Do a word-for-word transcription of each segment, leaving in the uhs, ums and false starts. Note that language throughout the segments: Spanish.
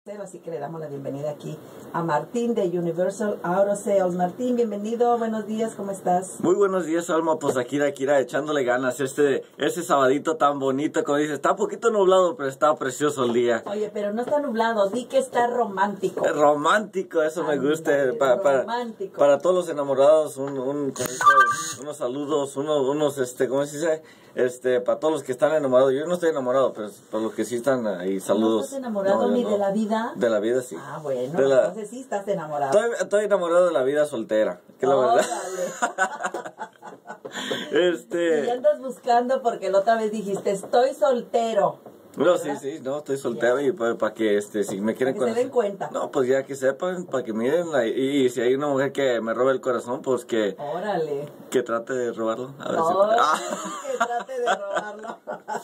Así que le damos la bienvenida aquí a Martín de Universal Auto Sales. Martín, bienvenido, buenos días, ¿cómo estás? Muy buenos días, Alma, pues aquí, aquí echándole ganas, este, este sabadito tan bonito, como dices, está un poquito nublado, pero está precioso el día. Oye, pero no está nublado, di que está romántico. Es romántico, eso Anda, me gusta, para, romántico. para, para todos los enamorados, un, un, como dice, unos saludos, unos, unos, este, ¿cómo se dice? Este, para todos los que están enamorados. Yo no estoy enamorado, pero para los que sí están ahí, saludos. ¿No estás enamorado no, ni no. de la vida? De la vida, sí. Ah, bueno, de la... entonces sí estás enamorado. Estoy, estoy enamorado de la vida soltera, que es la verdad. este... Y andas buscando porque la otra vez dijiste, estoy soltero. No, sí, sí, no, estoy soltero y para, para que, este, si me quieren conocer. Que se den cuenta. No, pues ya que sepan, para que miren, la, y, y si hay una mujer que me roba el corazón, pues que... Órale. Que trate de robarlo. A ver Órale, si... que trate de robarlo.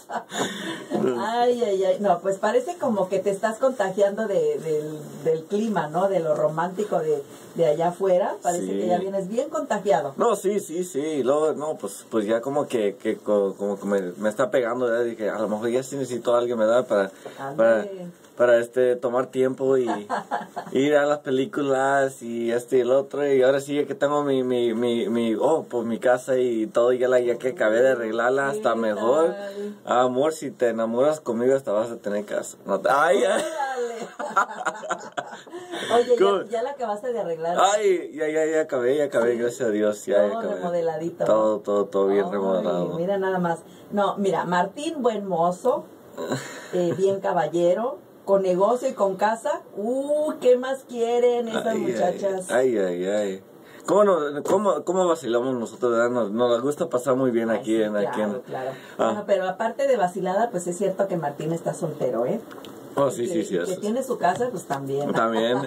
Ay, ay, ay. No, pues parece como que te estás contagiando de, del, del clima, ¿no? De lo romántico de, de allá afuera. Parece sí. que ya vienes bien contagiado. No, sí, sí, sí. Y luego, no, pues, pues ya como que, que como, como que me, me está pegando, ¿verdad? Dije, a lo mejor ya sí necesito a alguien, ¿verdad? Para, para, para este, tomar tiempo y ir a las películas y este y el otro. Y ahora sí que tengo mi, mi, mi, mi, oh, pues mi casa y todo, ya, la, ya que acabé de arreglarla, hasta mejor. Ah, amor, si te enamoras conmigo hasta vas a tener casa. No te... Ay, ay. Oye, ya, ya la acabaste de arreglar. Ay, ya, ya, ya acabé, ya acabé, sí. Gracias a Dios. Ya, todo ya acabé. remodeladito. Todo, todo, todo bien Ay, remodelado. Mira nada más. No, mira, Martín, buen mozo, eh, bien caballero, con negocio y con casa. Uh, ¿qué más quieren esas ay, muchachas? Ay, ay, ay. ¿Cómo, no, cómo, cómo vacilamos nosotros, verdad? Nos, nos gusta pasar muy bien aquí. Ay, sí, en, claro, aquí en, claro. Ah. Bueno, pero aparte de vacilada, pues es cierto que Martín está soltero, ¿eh? Oh, sí, que, sí, sí. Que eso. tiene su casa, pues también. También.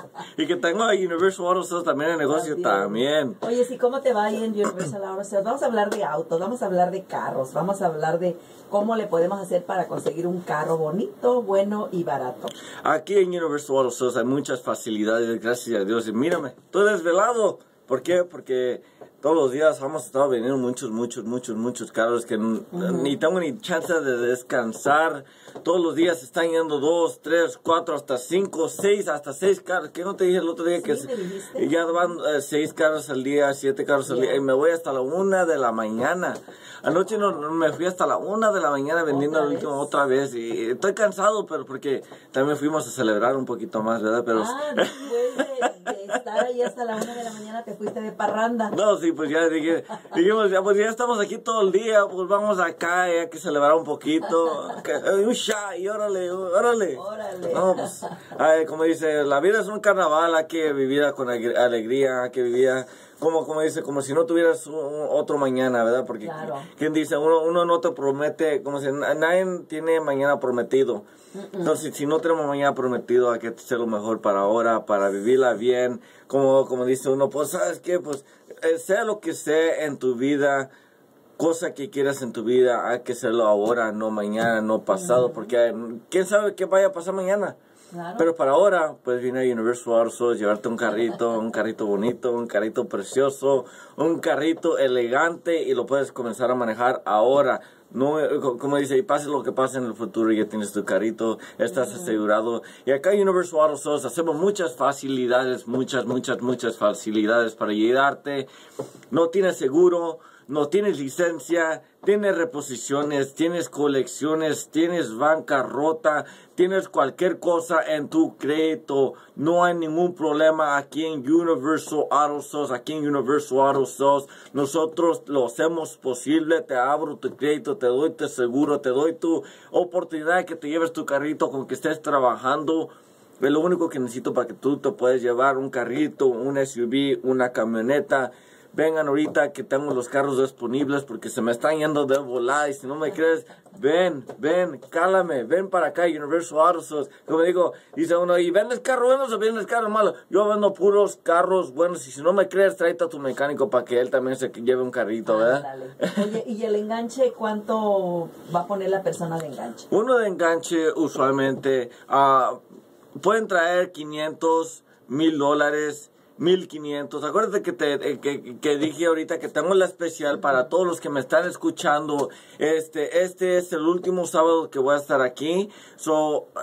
Y que tengo a Universal Auto Sales también en negocio, también. Oye, sí, ¿cómo te va ahí en Universal Auto Sales? Vamos a hablar de autos, vamos a hablar de carros, vamos a hablar de cómo le podemos hacer para conseguir un carro bonito, bueno y barato. Aquí en Universal Auto Sales hay muchas facilidades, gracias a Dios. Y mírame, estoy desvelado. ¿Por qué? Porque todos los días hemos estado vendiendo muchos, muchos, muchos, muchos carros que uh-huh. ni tengo ni chance de descansar. Todos los días están yendo dos, tres, cuatro, hasta cinco, seis, hasta seis carros. ¿Qué no te dije el otro día? ¿Sí Que se, ya van uh, seis carros al día, siete carros yeah. al día. Y me voy hasta la una de la mañana. Anoche no, no, me fui hasta la una de la mañana vendiendo el último otra vez. Y estoy cansado, pero porque también fuimos a celebrar un poquito más, ¿verdad? Pero ah, después de, de estar ahí hasta la una de la mañana te fuiste de parranda. No, sí, pues ya dije, dijimos, ya, pues ya estamos aquí todo el día, pues vamos acá, hay que celebrar un poquito. Un shot, y órale, órale. Órale. No, pues, ay, como dice, la vida es un carnaval, hay que vivir con alegría, hay que vivir... Como, como dice, como si no tuvieras un, otro mañana, ¿verdad? Porque, claro. ¿quién dice? Uno, uno no te promete, como si nadie tiene mañana prometido. Uh-uh. Entonces, si no tenemos mañana prometido, hay que hacer lo mejor para ahora, para vivirla bien. Como, como dice uno, pues, ¿sabes qué? Pues, eh, sea lo que sea en tu vida, cosa que quieras en tu vida, hay que hacerlo ahora, no mañana, no pasado, uh-huh. porque ¿quién sabe qué vaya a pasar mañana? Claro. Pero para ahora, puedes venir a Universal Auto Sales, llevarte un carrito, un carrito bonito, un carrito precioso, un carrito elegante y lo puedes comenzar a manejar ahora. No, como dice, y pase lo que pase en el futuro, ya tienes tu carrito, estás uh-huh. asegurado. Y acá en Universal Auto Sales hacemos muchas facilidades, muchas, muchas, muchas facilidades para ayudarte. No tienes seguro, no tienes licencia, tienes reposiciones, tienes colecciones, tienes bancarrota, tienes cualquier cosa en tu crédito. No hay ningún problema aquí en Universal Auto Sales. Aquí en Universal Auto Sales nosotros lo hacemos posible. Te abro tu crédito, te doy tu seguro, te doy tu oportunidad que te lleves tu carrito con que estés trabajando. Es lo único que necesito para que tú te puedas llevar un carrito, un S U V, una camioneta. Vengan ahorita que tengo los carros disponibles porque se me están yendo de volada. Y si no me crees, ven, ven, cálame, ven para acá, Universal Auto Sales. Como digo, dice uno, ¿y vendes carros buenos o vendes carros malos? Yo vendo puros carros buenos. Y si no me crees, tráete a tu mecánico para que él también se lleve un carrito, ¿verdad? Dale. Oye, ¿y el enganche cuánto va a poner la persona de enganche? Uno de enganche usualmente uh, pueden traer quinientos, mil dólares. mil quinientos. Acuérdate que te que, que dije ahorita que tengo la especial para todos los que me están escuchando. Este este es el último sábado que voy a estar aquí. So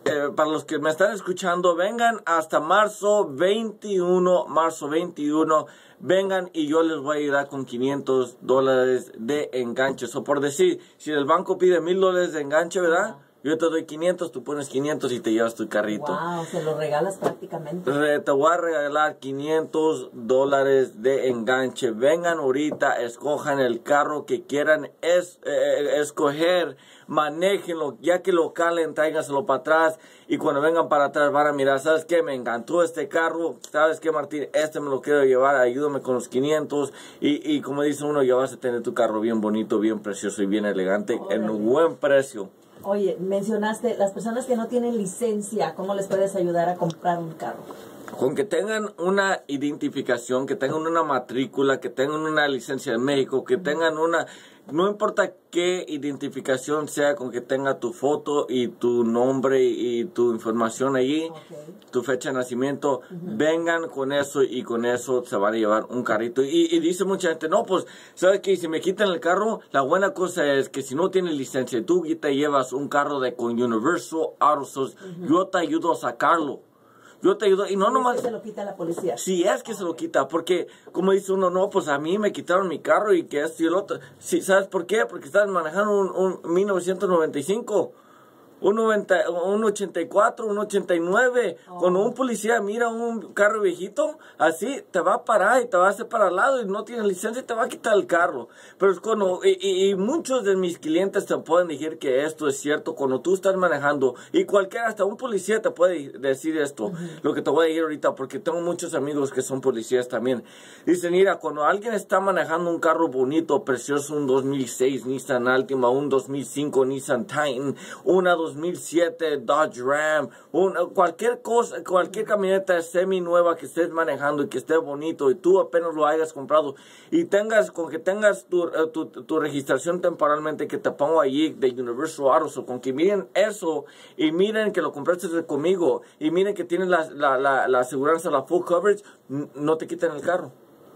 eh, para los que me están escuchando, vengan hasta marzo veintiuno, marzo veintiuno, vengan y yo les voy a ayudar con quinientos dólares de enganche. O por decir, si el banco pide mil dólares de enganche, ¿verdad? Yo te doy quinientos, tú pones quinientos y te llevas tu carrito. Wow, se lo regalas prácticamente. Re- Te voy a regalar quinientos dólares de enganche. Vengan ahorita, escojan el carro que quieran es, eh, escoger, manéjenlo, ya que lo calen, tráiganselo para atrás. Y cuando vengan para atrás van a mirar, ¿sabes qué? Me encantó este carro. ¿Sabes qué, Martín? Este me lo quiero llevar, ayúdame con los quinientos. Y, y como dice uno, ya vas a tener tu carro bien bonito, bien precioso y bien elegante, en un buen precio. Oye, mencionaste las personas que no tienen licencia, ¿cómo les puedes ayudar a comprar un carro? Con que tengan una identificación, que tengan una matrícula, que tengan una licencia de México, que tengan una... No importa qué identificación sea, con que tenga tu foto y tu nombre y tu información allí, Okay. tu fecha de nacimiento, uh-huh. Vengan con eso y con eso se van a llevar un carrito. Y, y dice mucha gente, no, pues, ¿sabes qué? Si me quitan el carro, la buena cosa es que si no tienes licencia y tú te llevas un carro de con Universal Auto Sales, uh-huh. Yo te ayudo a sacarlo. Yo te ayudo y no ¿Es nomás... que se lo quita la policía? Sí, es que okay. Se lo quita, porque como dice uno, no, pues a mí me quitaron mi carro y que esto y el otro. Sí, ¿sabes por qué? Porque estás manejando un, un mil novecientos noventa y cinco. Un, noventa, un ochenta y cuatro, un ochenta y nueve. Oh. Cuando un policía mira un carro viejito, así te va a parar y te va a hacer para el lado y no tienes licencia y te va a quitar el carro. Pero es cuando, y, y, y muchos de mis clientes te pueden decir que esto es cierto cuando tú estás manejando. Y cualquiera, hasta un policía te puede decir esto, uh-huh. Lo que te voy a decir ahorita, porque tengo muchos amigos que son policías también. Dicen, mira, cuando alguien está manejando un carro bonito, precioso, un dos mil seis Nissan Altima, un dos mil cinco Nissan Titan, una dos mil siete Dodge Ram, un, cualquier cosa, cualquier camioneta semi nueva que estés manejando y que esté bonito y tú apenas lo hayas comprado y tengas, con que tengas tu, tu, tu registración temporalmente que te pongo allí de Universal Auto Sales, con que miren eso y miren que lo compraste conmigo y miren que tienes la, la, la, la aseguranza, la full coverage, no te quiten el carro.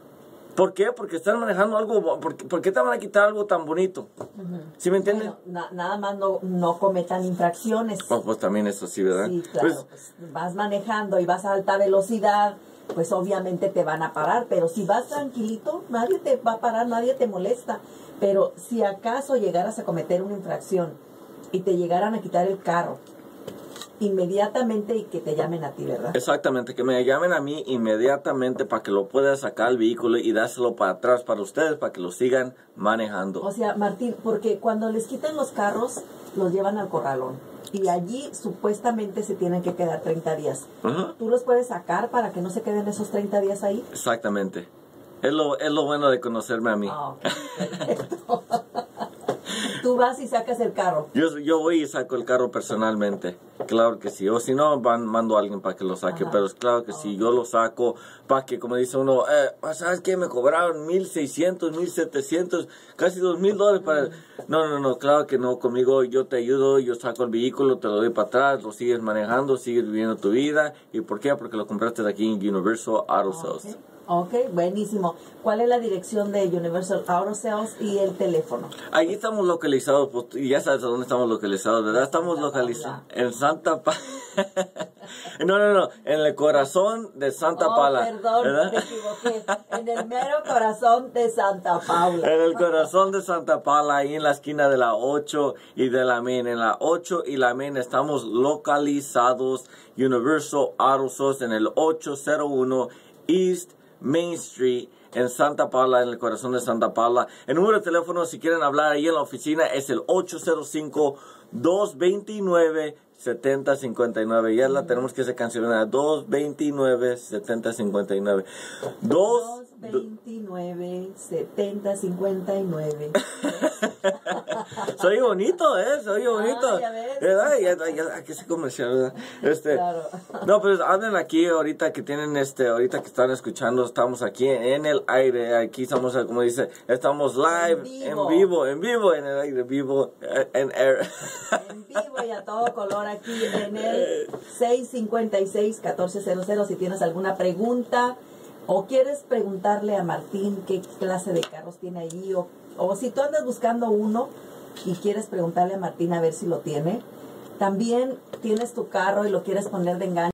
¿Por qué? Porque están manejando algo, ¿por qué, ¿por qué te van a quitar algo tan bonito? Uh-huh. ¿Sí me entienden? Bueno, na nada más no, no cometan infracciones. Oh, pues también eso sí, ¿verdad? Sí, claro. Pues, pues, vas manejando y vas a alta velocidad, pues obviamente te van a parar, pero si vas tranquilito, nadie te va a parar, nadie te molesta. Pero si acaso llegaras a cometer una infracción y te llegaran a quitar el carro, inmediatamente y que te llamen a ti, ¿verdad? Exactamente, que me llamen a mí inmediatamente para que lo pueda sacar el vehículo y dárselo para atrás para ustedes, para que lo sigan manejando. O sea, Martín, porque cuando les quitan los carros, los llevan al corralón y allí supuestamente se tienen que quedar treinta días. Uh-huh. ¿Tú los puedes sacar para que no se queden esos treinta días ahí? Exactamente. Es lo, es lo bueno de conocerme a mí. Oh, perfecto. Tú vas y sacas el carro. Yo, yo voy y saco el carro personalmente. Claro que sí. O si no, van, mando a alguien para que lo saque. Ajá. Pero es claro que oh. sí, yo lo saco para que, como dice uno, eh, ¿sabes qué? Me cobraron mil seiscientos, mil setecientos, casi dos mil dólares para... Mm. No, no, no, claro que no. Conmigo yo te ayudo, yo saco el vehículo, te lo doy para atrás, lo sigues manejando, sigues viviendo tu vida. ¿Y por qué? Porque lo compraste de aquí en Universal Auto Sales. Okay. Ok, buenísimo. ¿Cuál es la dirección de Universal Auto Sales y el teléfono? Ahí estamos localizados, pues, y ya sabes a dónde estamos localizados, ¿verdad? Estamos localizados en Santa Paula. No, no, no, en el corazón de Santa oh, Paula. Perdón, ¿verdad? Me equivoqué. En el mero corazón de Santa Paula. En el corazón de Santa Paula, ahí en la esquina de la ocho y de la Main. En la ocho y la Main estamos localizados. Universal Auto Sales en el ochocientos uno East Main Street en Santa Paula, en el corazón de Santa Paula. El número de teléfono, si quieren hablar ahí en la oficina, es el ocho cero cinco, dos dos nueve, siete cero cinco nueve. Ya la tenemos que se cancionar. dos dos nueve, siete cero cinco nueve. dos dos nueve, siete cero cinco nueve. Soy bonito, ¿eh? Soy bonito. Ah, ya ves. ¿Verdad? Ya, ya, ya, que se comercial, ¿verdad? Este, claro. No, pues hablen aquí ahorita que tienen este, ahorita que están escuchando, estamos aquí en el aire, aquí estamos, como dice, estamos live, en vivo, en vivo, en, vivo, en el aire, vivo, en air. En vivo y a todo color aquí en el seis cinco seis, uno cuatro cero cero. Si tienes alguna pregunta o quieres preguntarle a Martín qué clase de carros tiene allí, o, o si tú andas buscando uno y quieres preguntarle a Martín a ver si lo tiene, También tienes tu carro y lo quieres poner de enganche.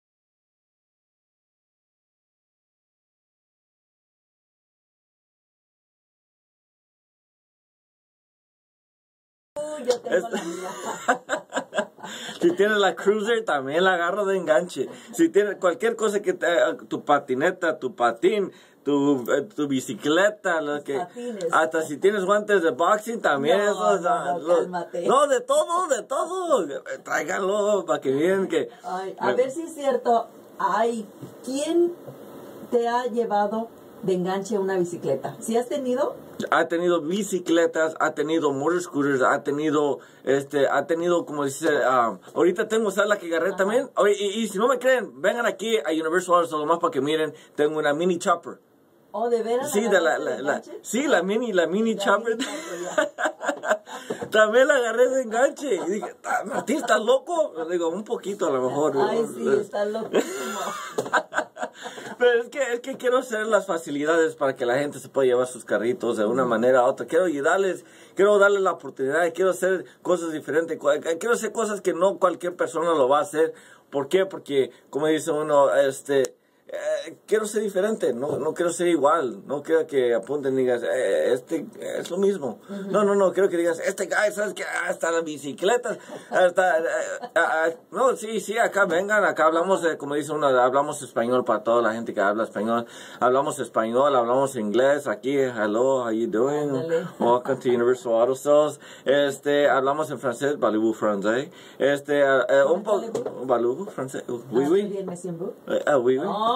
Yo tengo Es- la mía. Si tienes la Cruiser, también la agarro de enganche. Si tienes cualquier cosa que te, tu patineta, tu patín, tu, eh, tu bicicleta, lo que, patines. hasta si tienes guantes de boxing, también No, eso. no, no, lo- cálmate. no, de todo, de todo. Tráiganlo para que miren que... Ay, a ver si es cierto. Ay, ¿quién te ha llevado de enganche una bicicleta? ¿Sí has tenido? Ha tenido bicicletas, ha tenido motor scooters, ha tenido, este, ha tenido, como dice, ah, ahorita tengo, ¿sabes la que agarré Ajá. también? Oye, y, y si no me creen, vengan aquí a Universal Auto Solo más para que miren, tengo una mini chopper. ¿O de veras? Sí, de la, agarraste la, de la, enganche? sí, la mini, la mini La chopper. mini chopper, ya. También la agarré de enganche. Y dije, "Ah, Martín, ¿estás loco?" Le digo, un poquito a lo mejor. Ay, sí, está loquísimo. Pero es que, es que quiero hacer las facilidades para que la gente se pueda llevar sus carritos de una manera u otra. Quiero ayudarles, quiero darles la oportunidad, quiero hacer cosas diferentes. cu- Quiero hacer cosas que no cualquier persona lo va a hacer. ¿Por qué? Porque, como dice uno, este... eh, quiero ser diferente, no, no quiero ser igual, no quiero que apunten y digas, eh, este es lo mismo. No, no, no, quiero que digas, este guy, ¿sabes qué? Hasta las bicicletas, hasta, eh, ah, ah, no, sí, sí, acá vengan, acá hablamos, de, como dice uno, hablamos español para toda la gente que habla español, hablamos español, hablamos inglés, aquí, hello, how you doing? Ándale. Welcome to Universal Auto Sales. Este, hablamos en francés, parlez-vous français? Este, eh, eh, un poco, parlez-vous français? Oui, Ah, muy oui. bien, me siembro. Eh, ah, oui, oui. No.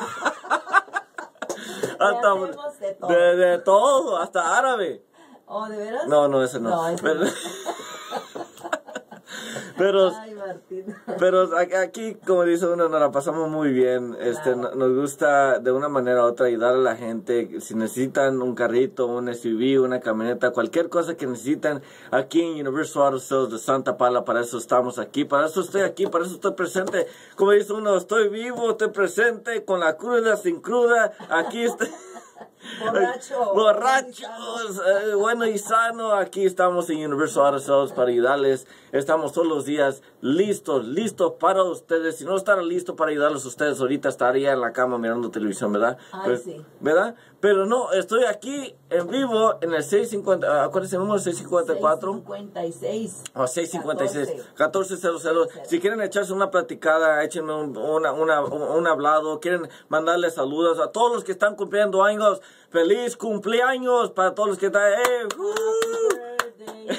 Hasta, hacemos de todo. de, de todo, hasta árabe. ¿Oh, de veras? No, no, ese no. No, ese pero, no. pero, Ay, Martín. pero aquí- aquí, como dice uno, nos la pasamos muy bien. Este, Claro. no- nos gusta de una manera u otra ayudar a la gente. Si necesitan un carrito, un S U V, una camioneta, cualquier cosa que necesitan, aquí en Universal Auto Sales de Santa Paula, para eso estamos aquí, para eso estoy aquí, para eso estoy presente. Como dice uno, estoy vivo, estoy presente, con la cruda, sin cruda, aquí estoy. Borracho. Borrachos, eh, bueno y sano. Aquí estamos en Universal Auto Sales para ayudarles. Estamos todos los días listos, listos para ustedes. Si no están listos para ayudarles a ustedes, ahorita estaría en la cama mirando televisión, ¿verdad? Ay, Pues, sí. ¿verdad? Pero no, estoy aquí en vivo en el seiscientos cincuenta, ¿cuál es el número? seiscientos cincuenta y cuatro. seiscientos cincuenta y seis. O seiscientos cincuenta y seis, catorce cero cero. Si quieren echarse una platicada, échenme un, una, una, un, un hablado. Quieren mandarle saludos a todos los que están cumpliendo años. ¡Feliz cumpleaños para todos los que están! ¡Eh! ¡Uh!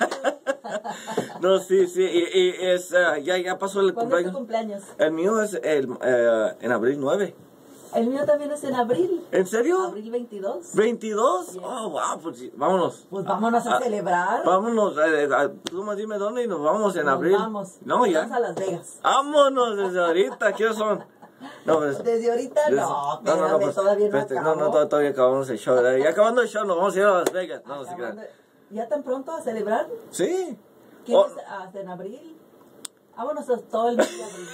No, sí, sí. Y, y es, uh, ya, ya pasó el ¿Cuándo es tu cumpleaños. cumpleaños? El mío es el, eh, en abril nueve. El mío también es en abril. ¿En serio? Abril veintidós. ¿veintidós? Yes. Oh, wow, pues sí, vámonos. Pues vámonos a Ah, celebrar. Vámonos, eh, eh, tú más dime dónde y nos vamos en Nos abril. Vamos. No, Nos ya. Vamos a Las Vegas. Vámonos desde ahorita, ¿qué son? No, pues, Desde ahorita des- no, espérame, pues, todavía no este, no, acabo. no, todavía, todavía acabamos el show. ¿verdad? Y acabando el show nos vamos a ir a Las Vegas. No, no se Acabando- crean. ¿Ya tan pronto a celebrar? Sí. ¿Quién Oh, es hasta en abril? Vámonos a todo el mes de abril.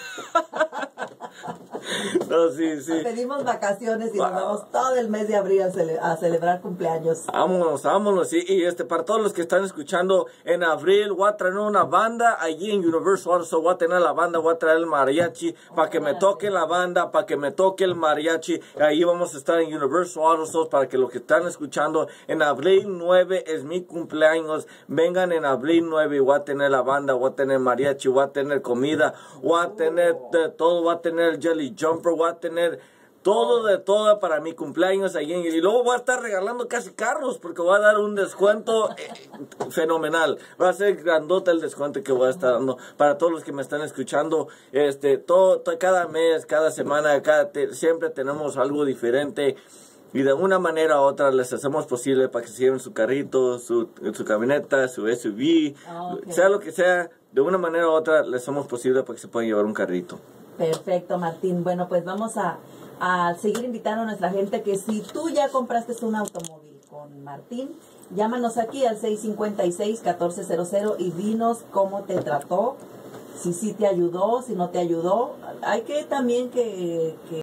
no, sí, sí. Pedimos vacaciones y nos Wow. vamos todo el mes de abril a, cele- a celebrar cumpleaños. Vámonos, vámonos. Y, y este, para todos los que están escuchando, en abril voy a traer una banda allí en Universal Auto Sales. Voy a tener la banda, voy a traer el mariachi para que me toque la banda, para que me toque el mariachi. Ahí vamos a estar en Universal Auto Sales para que los que están escuchando, en abril nueve es mi cumpleaños. Vengan en abril nueve y voy a tener la banda, voy a tener mariachi, voy a tener comida, voy a tener de todo, voy a tener el Jelly Jumper, voy a tener todo de todo para mi cumpleaños allí. Y luego voy a estar regalando casi carros porque voy a dar un descuento eh, fenomenal. Va a ser grandote el descuento que voy a estar dando para todos los que me están escuchando. Este, todo, todo- cada mes, cada semana, cada te- siempre tenemos algo diferente. Y de una manera u otra les hacemos posible para que se lleven su carrito, su, su camioneta, su S U V, Ah, ok. sea lo que sea. De una manera u otra les hacemos posible para que se puedan llevar un carrito. Perfecto, Martín. Bueno, pues vamos a, a seguir invitando a nuestra gente que si tú ya compraste un automóvil con Martín, llámanos aquí al seis cinco seis, uno cuatro cero cero y dinos cómo te trató, si sí te ayudó, si no te ayudó. Hay que también que... que